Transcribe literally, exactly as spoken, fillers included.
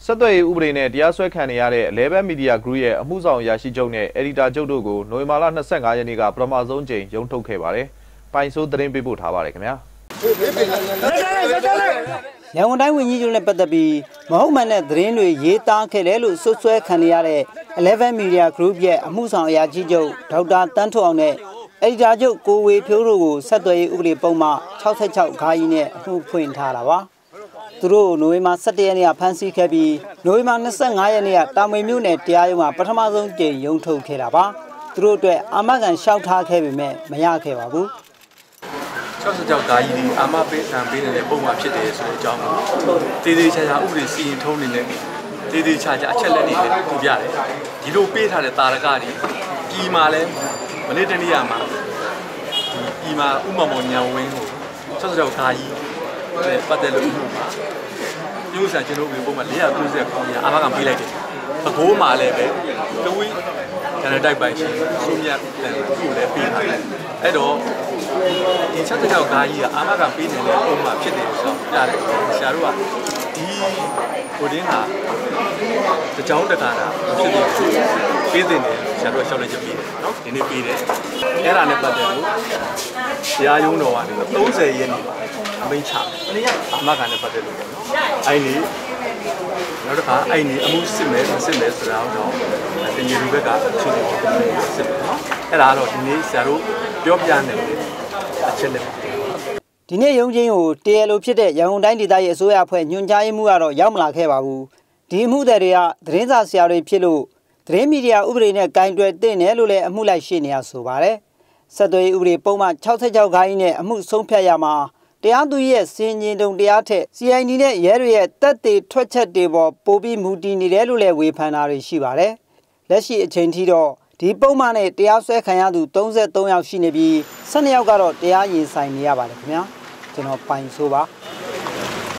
ဆက်သွယ်ရေးဥပဒေနဲ့တရားစွဲခံနေရတဲ့ Eleven Media Group ရဲ့အမှုဆောင်အရာရှိချုပ်နဲ့ Editor ချုပ်တို့ကိုနိုဝင်ဘာလ၂၅ရက်နေ့ကပထမဆုံးကြိမ်ရုံးထုတ်ခဲ့ပါတယ်။ပိုင်ဆိုးသတင်းပေးပို့ထားပါတယ်ခင်ဗျာ။ရန်ကုန်တိုင်းဝန်ကြီးချုပ်နဲ့ပတ်သက်ပြီးမဟုတ်မှန်တဲ့သတင်းတွေရေးသားခဲ့တယ်လို့ဆွဆွဲခံရတဲ့ Eleven Media Group ရဲ့အမှုဆောင်အရာရှိချုပ်ဒေါက်တာတန်းထွန်းအောင်နဲ့ Editor ချုပ်ကိုဝေဖြိုးတို့ကိုဆက်သွယ်ရေးဥပဒေပုံမှန်၆၆ဂါကြီးနဲ့အမှုဖွင့်ထားတာပါ။သူတို့နိုဝင်ဘာ၁၁ရက်နေ့ကဖမ်းဆီးခဲ့ပြီးနိုဝင်ဘာ၂၅ရက်နေ့ကတာမွေမြို့နယ်တရားရုံးမှာပထမဆုံးကြိမ်ရုံးထုတ်ခဲ့တာပါသူတို့အတွက်အာမခံလျှောက်ထားခဲ့ပေမဲ့မရခဲ့ပါဘူး၆၆ဂါကြီးဒီအာမပေးဆံပေးနေတဲ့ပုံမှန်ဖြစ်တယ်ဆိုတဲ့အကြောင်းကိုတည်တည်ချာချာဥပဒေစီရင်ထုံးနေတဲ့တည်တည်ချာချာအချက်လက်တွေနဲ့ပြပြတယ်ဒီလိုပေးထားတဲ့တာရကတွေပြည်မှာလဲမနေ့တနေ့မှာဒီပြည်မှာဥမ္မာမောညံဝင်းကို၆၆ဂါကြီးပတ်သက်လို့ပြုစံကျွန်တော်တို့ပုံမှန်၄၉၀ခေါင်းရအာမခံပေးလိုက်တယ်အကိုးမှာလည်းပဲတဝီကျန်တဲ့တိုက်ပိုင်ရှင်စုမြတ်တန်ကိုလည်းပေးထားတယ်အဲ့တော့ဒီ၆၆ဂါကြီးကအာမခံပေးနေတဲ့ပုံမှန်ဖြစ်တယ်ဆိုတော့ကြားတယ်ဆရာတို့ကဒီကိုတင်းဟာတကြောင်တကာတာဖြစ်နေပေးတင်တယ်ဆရာတို့ကရှောက်လိုက်ချက်ပေးတယ်နော်ဒီနေ့ပေးတယ်အဲ့ဒါနဲ့ပတ်သက်လို့တရားရုံးတော်ကနေ၃၀ရက်နေ့အမိန့်ချအမကန်နဲ့ပတ်သက်လို့ပေါ့နော်အဲ့ဒီနောက်တစ်ခါအဲ့ဒီအမှုစစ်မယ်မစစ်မယ်ဆိုတာတော့တင်ရည်ဘက်ကချင်းချင်းစစ်မယ်နော်အဲ့ဒါကတော့ဒီနေ့ဆရာတို့ပြောပြနေတယ်အချက်လက်ဒီနေ့ရုံးချင်းကိုတရားလိုဖြစ်တဲ့ရန်ကုန်တိုင်းဒေသရဲ့အစိုးရအဖွဲ့ညွှန်ကြားရေးမှူးကတော့ရောက်မလာခဲ့ပါဘူးဒီအမှုတွေကသတင်းစာဆရာတွေဖြစ်လို့သတင်းမီဒီယာဥပဒေနဲ့ကင်တွယ်တင်တယ်လို့လည်းအမှုလိုက်ရှေ့နေရဆိုပါတယ်ဆက်သွယ်ရေးဥပဒေပုံမှန်၆၆ဂါကြီးနဲ့အမှုဆုံးဖြတ်ရမှာတရားသူရဲ့စင်ရင်တုံတရားထက် C I D နဲ့ရဲတွေရဲ့တပ်တွေထွက်ချက်တွေပေါ်ပိုပြီးမူတည်နေတယ်လို့လည်းဝေဖန်တာတွေရှိပါတယ်လက်ရှိအချိန်ထိတော့ဒီပုံမှန်နဲ့တရားစွဲခံရသူ၃၃ယောက်ရှိနေပြီး၁၂ယောက်ကတော့တရားရင်ဆိုင်နေရပါတယ်ခင်ဗျာကျွန်တော်ပိုင်ဆိုးပါ